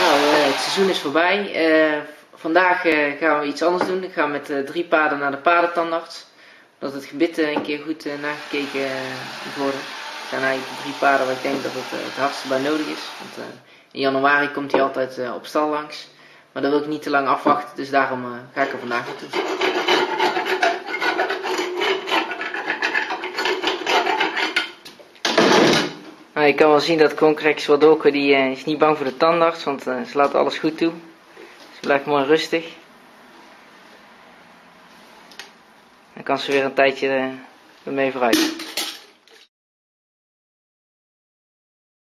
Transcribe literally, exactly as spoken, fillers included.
Nou, uh, het seizoen is voorbij. Uh, vandaag uh, gaan we iets anders doen. Ik ga met uh, drie paarden naar de paardentandarts. Dat het gebit uh, een keer goed uh, nagekeken uh, moet worden. Het zijn eigenlijk de drie paarden waar ik denk dat het uh, het hardste bij nodig is. Want uh, in januari komt hij altijd uh, op stal langs. Maar dat wil ik niet te lang afwachten, dus daarom uh, ga ik er vandaag naartoe. Nou, je kan wel zien dat Concrex Wadoko die uh, is niet bang voor de tandarts, want uh, ze laten alles goed toe. Ze blijft mooi rustig. Dan kan ze weer een tijdje uh, ermee vooruit.